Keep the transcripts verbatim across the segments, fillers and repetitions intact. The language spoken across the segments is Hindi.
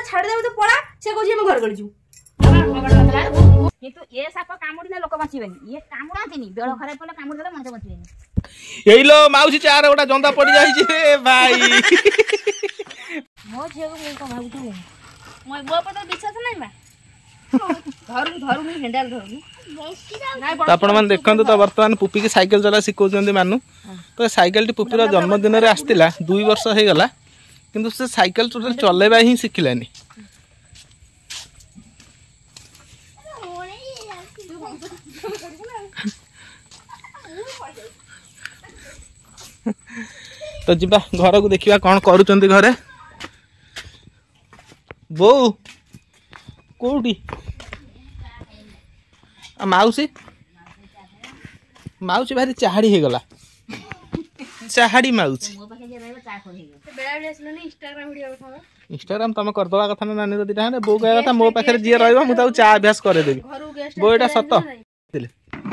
छाड़ दे तो पड़ा से कहू हम घर गलजू किंतु ए साप कामुड़िले लोक बचिबेनी ये कामुड़ांतीनी बेळ खराब पले कामुड़ देले मनुष्य बचिबेनी एई लो माउसी चार गोटा जंदा पड़ी जाई रे भाई मो झियो को को भाबु तू मो बो पर तो विश्वास नै बा धरु धरु नि हेंडल धरु तो आपण मन देखंतु तो वर्तमान पुपी की साइकिल चला सिखौचंदी मानु तो साइकिल टी पुपीर जन्मदिन रे आस्तिला दुई वर्ष हे गला किंतु से साइकिल टोटल चलेबा ही सिखिलानी तो जीवा घर को देखिबा कोन करूचंदी घरे बो कोडी आ माउसी माउसी भारी चाहाड़ी हे गला चाहाड़ी माउसी मो पाखे जे रहबो चा खोहि बेड़ा बेड़ा असलो नि इंस्टाग्राम वीडियो उठावा इंस्टाग्राम तमे कर दवा कथा नानी तो दिटा बो कहया कथा मो पाखे जे रहबो मु ताऊ चा अभ्यास करे देबी घरु गेस्ट बो एटा सत दिले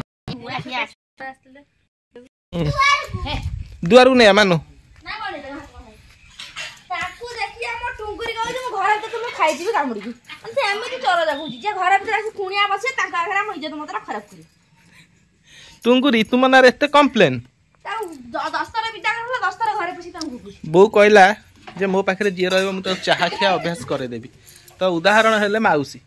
दुआरु नै मानु ना बने ताकू देखि हम टुंगुरी कहू जे घर त तुम खाइ दिबी कामुडी की से एमे चलो जाबुजी जे घर भीतर आसी कुनिया बसे ताका घरा म इज्जत मत खराब करी टुंगुरी तुम ना एते कंप्लेन ता दस तरह बिटा करला दस तरह घरे पसी तांगु कुछ बो कहला जे मो पाखे जे रहबो मु तो चाहा खिया अभ्यास करे देबी तो उदाहरण हेले माउसी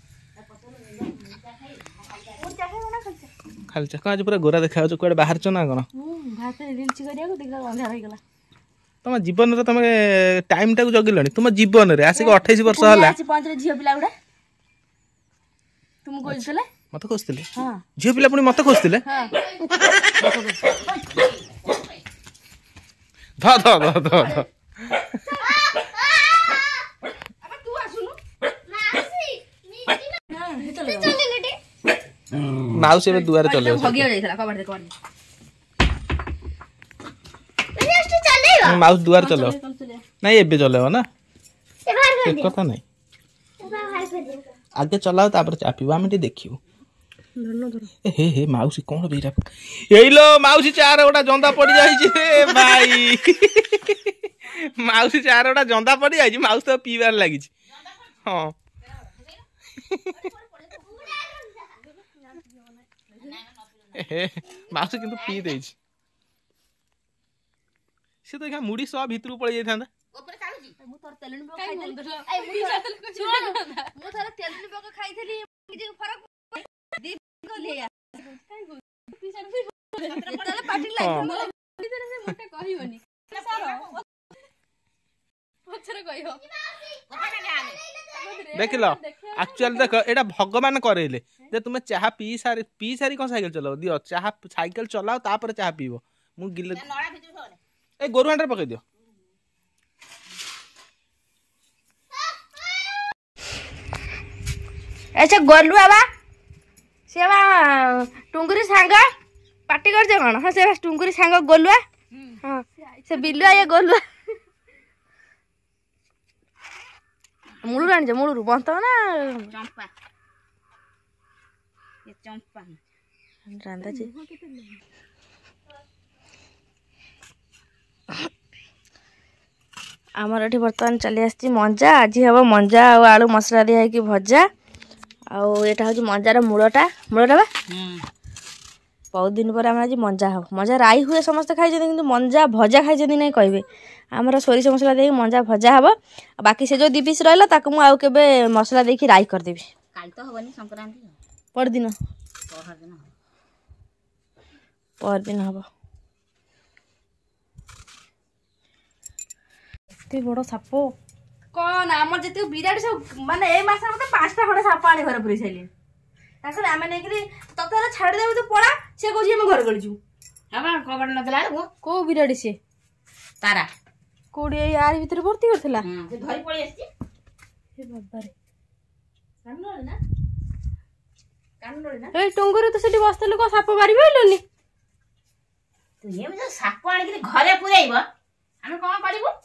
खाली चा आज पूरा गोरा देखा छ कोडे बाहर छ ना कोन भात रील्स करिया को देखला अंधार हो गेला तुम जीवन रे तुम टाइम टाक जगिलनी तुम जीवन रे आसिक अट्ठाईस वर्ष होला आसी पांच रे झियो पिला उडा तुम कोइसले मते खोजतिले हां झियो पिला पुनी मते खोजतिले हां ध ध ध ध ध अब तू आसुनु मासी नी चले लेटे माउसी बे दुआरे चले भगियो जाइथला कबाड़ दे कबाड़ माउस दुआर चलो नहीं एबे चलेबो ना एक कथा नहीं आगे चलाओ तापर चापीबो हम टी देखिबो ए हे हे माउसी कोन बेरा एई लो माउसी चार गोटा जंदा पड़ी जाई छी रे भाई माउसी चार गोटा जंदा पड़ी जाई छी माउस तो पीबार लागी छी हां ए माउसी किंतु पी देई छी से तो मुड़ी सब भितर पड़ जाता ऊपर काढुजी मु तोर तेलनी बक खाइथली ए मु सुन मु थोर तेलनी बक खाइथली कि फरक दी को लिया काई को पीछे तले पाटी लाग इधर से मोटे कहियोनी सारो पछरे कहियो देख लो एक्चुअली देख एटा भगवान करेले जे तुम चाहा पी सारी पी सारी कोन साइकिल चलाओ दियो चाहा साइकिल चलाओ तापर चाहा पीबो मु गिले नळा भितर सोले ए गोरु हांडर पकई दियो अच्छा गोलू बाबा से बा टुंगुरी सांग पार्टी कर जे कोन हां से टुंगुरी सांग गोलुआ हां से बिलुआ ये गोलुआ मुळु राण जे मुळु बंत ना चंपा ये चंपा रांदा जी आमर एठी बर्तमान चली आसी मंजा आज हम मंजा और आलू मसला दिया कि भजा आउ एटा हूँ मंजार मूलटा मूलटा बा बहुत दिन पर आम आज मंजा हम मंजा राई हुए समस्त खाई कि मंजा भजा खाई नहीं कहे आमर सोरिष मसला दे मंजा भजा हम बाकी से जो दी पीस रहा आउ के मसला देकी राई करदेवी काल तो हबनी संक्रांति परदिन परदिन परदिन हम बड़ साप कौन आम जी विराट सब माने ए मास मत पांचटा खंडे साप आने घर पुरी साइले ताकर आमे नै कि तते छाड़ देबो तो पड़ा से कहू हम घर गलजू हबा कबाड़ नदला वो को विराट से तारा कोडी यार भीतर भर्ती करथला हां से धरी पड़ी आसी हे बाबा रे कानलो ना कानलो ना ए टंगुरे तो सेठी बसतले को साप मारि बैलोनी तू ये जो साप आनी कि घरे पुराइबो हम कोन करिवो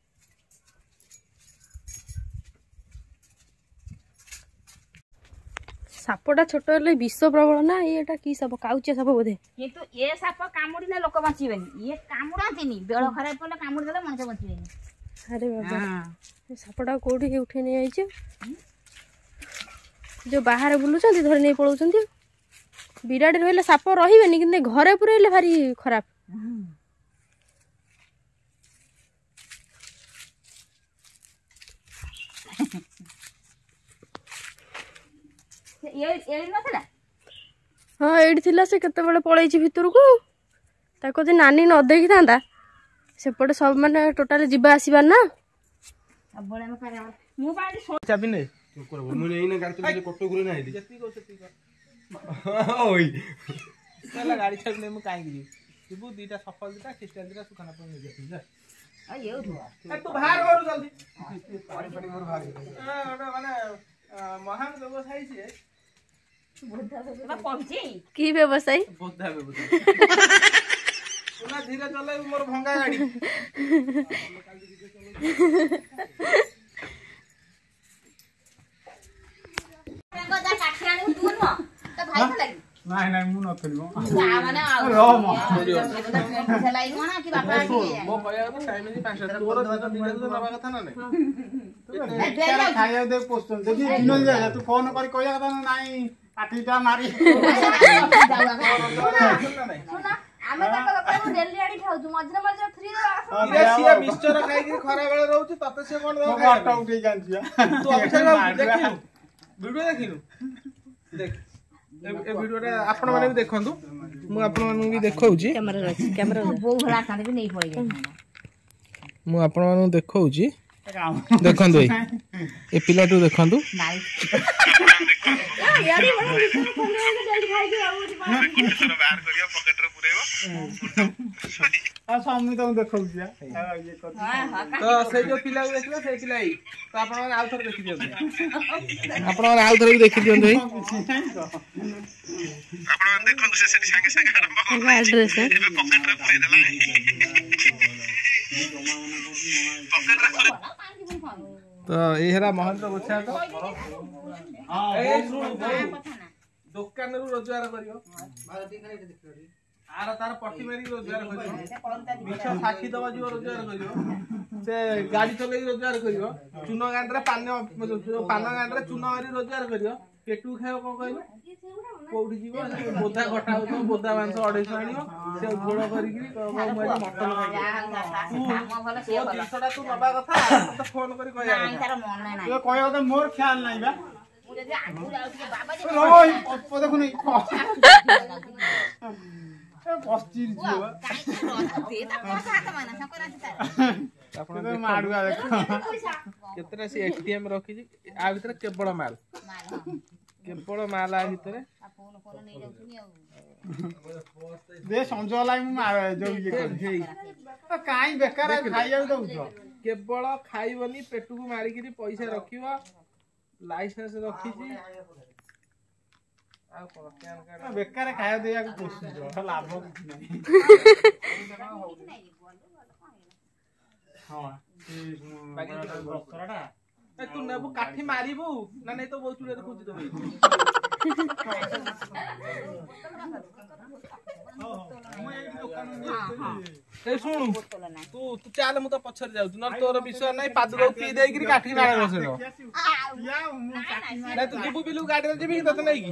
सापटा छोट हेले विष प्रबल ना एटा की साप काउचे साप बोधे किंतु ए साप कामुड़िले लोक बचिबेनी ये कामुड़ांतीनी बेळ खराब पले कामुड़ देले मनुष्य बचिबेनी अरे बाबा हां ସାପଟା କୋଉଠି ଉଠେଇ ନେଇ ଯାଇଛି ଯୋଉ ବାହାରେ ବୁଲୁଛନ୍ତି ଧରି ନେଇ ପଳାଉଛନ୍ତି ବିରାଡ଼ି ରହିଲେ ସାପ ରହିବେନି କିନ୍ତୁ ଘରେ ପୁରେଇଲେ ଭାରି ଖରାପ ହଁ ଏଇଠି ଥିଲା ସେ କେତେବେଳେ ପଳେଇଛି ଭିତରକୁ ତାକୁ ଯଦି ନାନୀ ନ ଦେଖିଥାନ୍ତା ସେପଟେ ସବୁ ମାନେ ଟୋଟାଲି ଯିବା ଆସିବା ନା ଗାଡି ଛାଡି ମୁଁ କାହିଁକି ଯିବି ଯିବୁ ଦିଟା ସଫଲ ଦିଟା ଖ୍ରୀଷ୍ଟିଆନ ଦିଟା ସୁଖାନା ପାଇଁ ନେଇ ଯାଇଥିଲି ତୁ ବାହାର କରୁ ଜଲ୍ଦି ମାନେ ମହାନ ବ୍ୟବସାୟୀ ସିଏ କି ବ୍ୟବସାୟୀ ବୋଧା ବ୍ୟବସାୟୀ ଧୀରେ ଚଲେଇବୁ ମୋର ଭଙ୍ଗା ଗାଡି ନାଇଁ ନାଇଁ ମୁଁ ନଥିଲି ମୋ କହିବା କଥା ଟାଇମ ପାଞ୍ଚଟା ତୋର ନବା କଥା ନା ନାଇଁ ଖାଇବାକୁ ଦେଇ ପୋଷୁଛନ୍ତି ଯଦି ଦିନ ଯାଏ ତୁ ଫୋନ କରି କହିବା କଥା ନା ନାଇଁ କାଠିଟା ମାରି ମିକ୍ସଚର ଖାଇକି ଖରା ବେଳେ ରହୁଛି ତତେ ସେ କଣ ଉଠେଇ ଜାଣିଛୁ ଭିଡିଓ ଦେଖିନୁ ଦେଖ ଏ ଭିଡିଓଟା ଆପଣ ମାନେ ବି ଦେଖନ୍ତୁ ମୁଁ ଆପଣ ମାନଙ୍କୁ ବି ଦେଖଉଛି ମୁଁ ଆପଣ ମାନଙ୍କୁ ଦେଖଉଛି ଦେଖନ୍ତୁ ଏଇ ଏ ପିଲାଠୁ ଦେଖନ୍ତୁ ଦେଖଉଛି ତ ସେଇ ଯୋଉ ପିଲାକୁ ଦେଖିଲେ ସେଇ ପିଲା ଏଇ ତ ଆପଣ ମାନେ ଆଉ ଥରେ ଦେଖି ଦିଅନ୍ତୁ ଆପଣ ମାନେ ଆଉ ଥରେ ବି ଦେଖି ଦିଅନ୍ତୁ ଏଇ ଆପଣ ମାନେ ଦେଖନ୍ତୁ ସେ ସେଠି ସାଙ୍ଗେ ସାଙ୍ଗେ ଆରମ୍ଭ କରିଦେଲା ଏବେ ପକେଟରେ ପୁରେଇ ଦେଲା ତ ଏଇ ହେଲା ମହେନ୍ଦ୍ର ଗୋଛାଟ ଦୋକାନରୁ ରୋଜଗାର କରିବ ଆର ତାର ପଟି ମାରିକି ରୋଜଗାର କରିବ ମିଛ ସାକ୍ଷୀ ଦବା ଯିବ ରୋଜଗାର କରିବ ସେ ଗାଡି ଚଲେଇକି ରୋଜଗାର କରିବ ଚୁନ ଗାଣ୍ଡରେ ପାନ ପାନ ଗାଣ୍ଡରେ ଚୁନ ମାରି ରୋଜଗାର କରିବ ପେଟୁ ଖାଇବ କଣ କହିବ କୋଉଠି ଯିବ ବୋଧା କଟା ହଉଥିବ ବୋଧା ମାଂସ ଅଢେଇଶ ଆଣିବ ସେ ଝୋଳ କରିକି ମଟନ ଜିନିଷଟା ତୁ ନବା କଥା ତତେ ଫୋନ କରି କହିବା କହିବା କଥା ମୋର ଖ୍ୟାଲ ନାହିଁ ବା ଦେଖୁନି କେତେଟା ସେ ଏଟିଏମ ରଖିଛି ଆ ଭିତରେ କେବଳ ମାଲ କେବଳ ମାଲ ଆ ଭିତରେ ସଞ୍ଜ ହେଲା କାଇଁ ବେକାର ଖାଇବାକୁ ଦଉଛ କେବଳ ଖାଇବନି ପେଟକୁ ମାରିକିରି ପଇସା ରଖିବ ଲାଇସେନ୍ସ ରଖିଛି ଆଉ କଣ ବେକାର ଖାଇବା ଦେବାକୁ ପୋଷୁଛ ଲାଭ କିଛି ନାହିଁ ତୁ ନେବୁ କାଠି ମାରିବୁ ନା ନାଇଁ ତ ବହୁତ ଚୁଡିରେ ଖୋଜି ଦେବୁ ଶୁଣୁ ତୁ ତୁ ଚାଲେ ମୁଁ ତ ପଛରେ ଯାଉଛି ନହେଲେ ତୋର ବିଷୟ ନାହିଁ ପାଦକୁ ପିଇ ଦେଇକିରି କାଠି ମାରେ ବସେଇବ ନାଇଁ ତୁ ଯିବୁ ବିଲୁ ଗାଡିରେ ଯିବି କି ତତେ ନେଇକି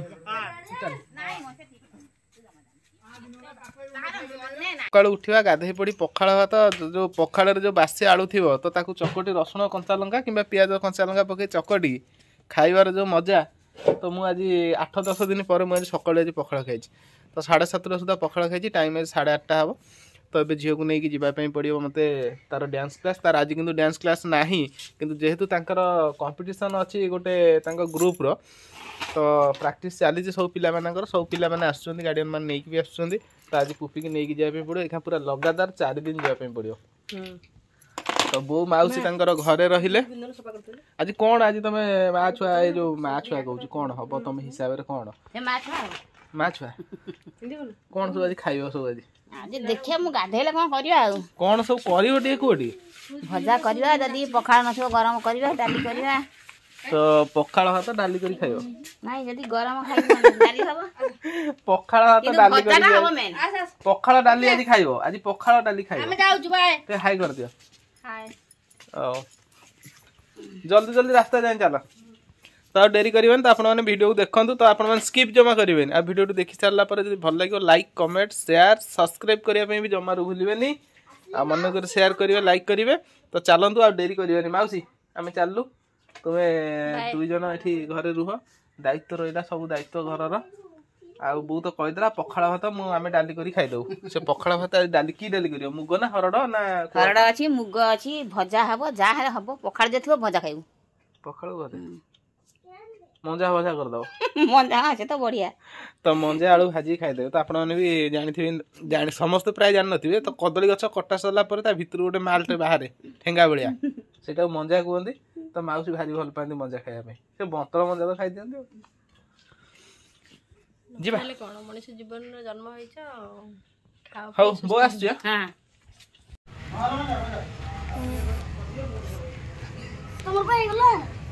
ସକାଳୁ ଉଠିବା ଗାଧେଇ ପଡି ପଖାଳ ଭାତ ଯୋଉ ପଖାଳରେ ଯୋଉ ବାସି ଆଳୁ ଥିବ ତ ତାକୁ ଚକଟି ରସୁଣ କଞ୍ଚା ଲଙ୍କା କିମ୍ବା ପିଆଜ କଞ୍ଚା ଲଙ୍କା ପକେଇ ଚକଟି ଖାଇବାର ଯୋଉ ମଜା ତ ମୁଁ ଆଜି ଆଠ ଦଶ ଦିନ ପରେ ମୁଁ ଆଜି ସକାଳୁ ଆଜି ପଖାଳ ଖାଇଛି ତ ସାଢେ ସାତଟା ସୁଦ୍ଧା ପଖାଳ ଖାଇଛି ଟାଇମ ଆଜି ସାଢେ ଆଠଟା ହବ ତ ଏବେ ଝିଅକୁ ନେଇକି ଯିବା ପାଇଁ ପଡ଼ିବ ମୋତେ ତାର ଡ୍ୟାନ୍ସ କ୍ଲାସ୍ ତାର ଆଜି କିନ୍ତୁ ଡ୍ୟାନ୍ସ କ୍ଲାସ୍ ନାହିଁ କିନ୍ତୁ ଯେହେତୁ ତାଙ୍କର କମ୍ପିଟିସନ୍ ଅଛି ଗୋଟେ ତାଙ୍କ ଗ୍ରୁପ୍ର ତ ପ୍ରାକ୍ଟିସ୍ ଚାଲିଛି ସବୁ ପିଲାମାନଙ୍କର ସବୁ ପିଲାମାନେ ଆସୁଛନ୍ତି ଗାର୍ଡ଼ିଆନ୍ ମାନେ ନେଇକି ବି ଆସୁଛନ୍ତି ତ ଆଜି ପୁପିକି ନେଇକି ଯିବା ପାଇଁ ପଡ଼ିବ ଏଖା ପୁରା ଲଗାତାର ଚାରି ଦିନ ଯିବା ପାଇଁ ପଡ଼ିବ ତ ବୋଉ ମାଉସୀ ତାଙ୍କର ଘରେ ରହିଲେ ଆଜି କ'ଣ ଆଜି ତମେ ମା ଛୁଆ ଏଇ ଯୋଉ ମା ଛୁଆ କହୁଛୁ କ'ଣ ହବ ତମ ହିସାବରେ କ'ଣ ମା ଛୁଆ କ'ଣ ସବୁ ଆଜି ଖାଇବ ସବୁ ଆଜି ଆଜି ଦେଖିବା ମୁଁ ଗାଧେଇଲେ କ'ଣ କରିବା ଆଉ କ'ଣ ସବୁ କରିବ ଟିକେ କୁହ ଟିକେ ଭଜା କରିବା ଯଦି ପଖାଳ ନଥିବ ଗରମ କରିବା ଡାଲି କରିବା ତ ପଖାଳ ଭାତ ଡାଲି କରି ଖାଇବ ନାଇଁ ଯଦି ଗରମ ଖାଇବ ଡାଲି ହବ ପଖାଳ ଭାତ ଡାଲି କରି ପଖାଳ ଡାଲି ଆଜି ଖାଇବ ଆଜି ପଖାଳ ଡାଲି ଖାଇବ ଆମେ ଯାଉଛୁ ବାଏ ଟିକେ ହାଇ କରିଦିଅ ହାଇ ଓ जल्दी जल्दी रास्ता जाए चल तो डेरी करें तो आपने वीडियो को देखो तो आपने स्किप जमा करेंगे आ वीडियो देखी सारा जो भल लगे लाइक कमेंट शेयर सब्सक्राइब करने भी जमा भूलें आ मन कर शेयर करेंगे लाइक करेंगे तो चलतु आ डेरी करें मौसी आम चलू तुम्हें दुई जन ये घरे रुह दायित्व रहा सब दायित्व घर आउ बो तो कहीदेला पखाड़ भात मुझे डाली कर खाईदेव से पखाड़ भात डाली की डाली कर मुग ना हरड़ ना हरड़ अच्छी मुग अच्छी भजा हम जहाँ हम पखाड़ जो भजा खाइबू पखाड़ भात मंजा भजा करदे मंजा हाँ से तो बढ़िया तो मंजा आलू भाजी खाईदेवे तो आपने भी जानी जानी समस्त प्राय जान नथिबे तो कदली गछ कटा सरला पर ता भितर गोटे मालटे बाहर ठेंगा भलिया सेटा मंजा कहते तो माउसी भारी भल पाती मंजा खाया से बंतर मंजा तो खाई दियंती जीवा कौन मनुष्य जीवन जन्म होइछ हौ बो आसछ हां तमर पाई गेला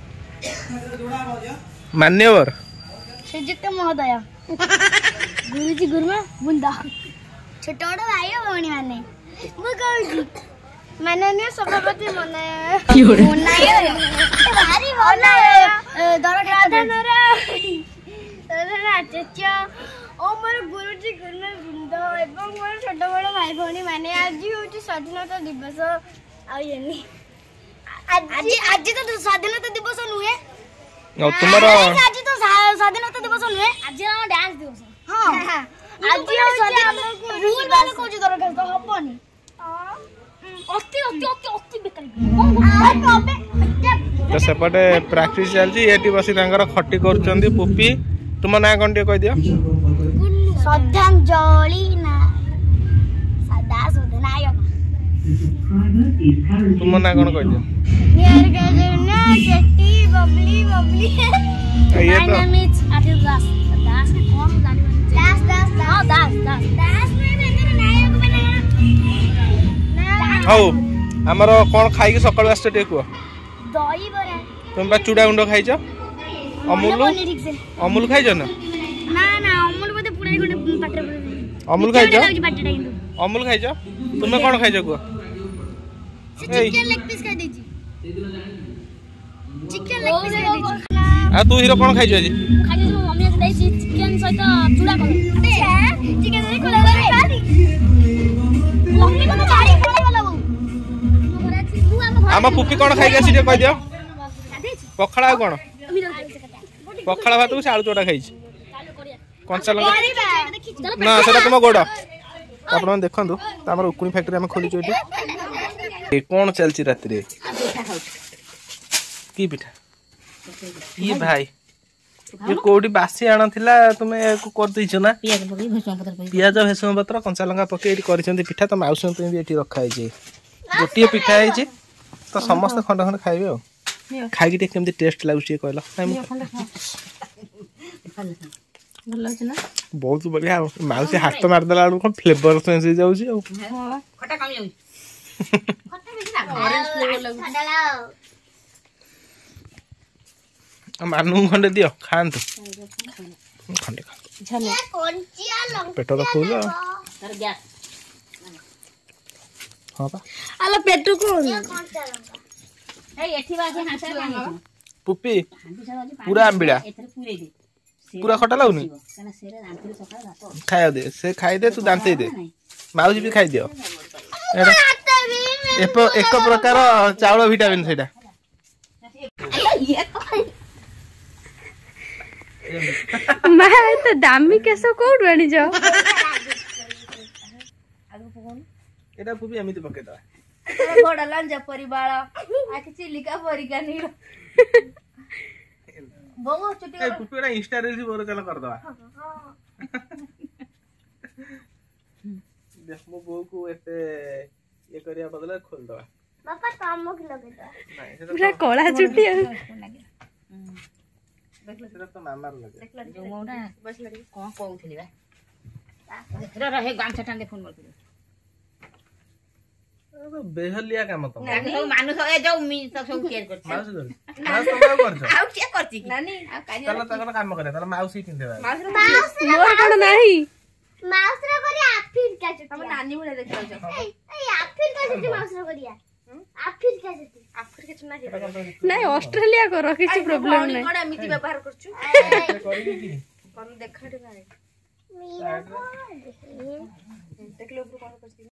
मान्यवर श्रीयुक्त महोदय गुरुजी गुरुमा बुंदा छोट बड़ भाई भौणी माने मु कहूची माननीय सभापति मने मनाय भारी भला दर प्रधानर दर आचार्य ओ मोर गुरुजी गुरुमा बुंदा एवं मोर छोट बड़ भाई भौणी माने आज होची स्वाधीनता दिवस आ येनी आज आज तो स्वाधीनता दिवस नुहे तुमर आज तो स्वाधीनता दिवस नुहे आज हम डांस दिवस हां आज स्वाधीनता रूल वाले कोची दरकार तो हबनी अति अति अति अति बेकार तो सेपटे प्रैक्टिस चलची एटी बसी तांकर खट्टी करचंदी पुपी तुम ना कोन टे कह दियो श्रद्धांजलि ना सदा सुधनायक तुम ना कोन कह दियो नियर गजना केटी बबली बबली ये तो नाम इज आदिल दास दास में कौन जानी दास दास हां दास दास दास में बेकर नायक बना हौ हमर कोन खाई के सकाळ आस्ते टे को दही बरा तुम बा चूड़ा गुंडो खाइछ अमूल अमूल खाइछ ना ना ना अमूल बदे पुराई गुंडे पाटर अमूल खाइछ पाटटा किंतु अमूल खाइछ तुमे कोन खाइछ को चिकन लेग पीस खा दीजी चिकन लेग पीस खा दीजी आ तू हीरो कोन खाइछ जी खाइ जो मम्मी से देछि चिकन सहित चूड़ा कर चिकन से कोला खा दी मम्मी को तो गाड़ी पड़े वाला वो तू हम आमा पुपी कोन खाइ गेछि टे कह दियो पखड़ा कोन पखड़ा भात को आलू चोटा खाइछ कंचा लंका ना सेटा तुम गोड़ आपण देखंतु हमर उकुनी फैक्ट्री हम खोली छोटी ए कोन चलची रात रे की पिठा ये भाई ये कोडी बासी आण थिला तुमे को कर दैछ ना पियाज पकई भुसम पत्र पकई पियाज भेसम पत्र कंचा लंका पके एटी करिसंती पिठा तो माउस पे भी एटी रखा है गोटिए पिठा है तो समस्त खंड खंड खाइबे हो खाइ के केमती टेस्ट लागुची कहला भल अछि ना बहुत बढ़िया माउस हाथ मार देला को फ्लेवर सेंस हो जाउची खटा कम जाउची ऑरेंज फ्लेवर लागु मानू खंडे दियो खांतु खंडे खा झले पेट तो फूल तर गैस हां बा आला पेटू को ए एठी बाजे हांसा बानी पुपी पूरा आंबिड़ा एथरे पूरे दे पूरा खटा लागुनी कना सेरे रांतरी सकाळ भात खाया दे से खाई दे तू दांते दे माउजी भी खाई दियो एक एक प्रकार चावल विटामिन सेटा मैं तो दामी कैसे कोड बनी जाओ एटा पुपी एमिति पके दा बड़ा लंजा परिवार आके चिलिका परिका नी बहुत छुट्टी ए पुपी एटा इंस्टा रील्स बोर चला कर दवा देख मो बो को एते ये करिया बदला खोल दवा पापा काम के लगे दो नहीं पूरा कोला छुट्टी सेटा तो मामार लगे जो मोटा बस लड़ी कोन कहउथली बा रे रे हे गामछा टांगे फोन कर बेहलिया काम तो नानी सब मानुस ए जो मी सब सब केयर करछ माउस कर माउस तो करछ आउ के करछि नानी आ कानी चलो तकर काम करे तला माउस ही किनते बा माउस मोर कोन नाही माउस रे करी आफिर का छुट्टी हम नानी बोले देखौ छ ए ए आफिर का छुट्टी माउस रे करिया ଆଫ୍ରିକା ଚୁନା ନାଇଁ ଅଷ୍ଟ୍ରେଲିଆ କର କିଛି ପ୍ରୋବ୍ଲେମ ନାହିଁ। କଣ ଏମିତି ବ୍ୟବହାର କରୁଛୁ କରିବି କି କଣ ଦେଖା ଟିକେ ଦେଖିଲେ ଉପରୁ କଣ କରୁଛି।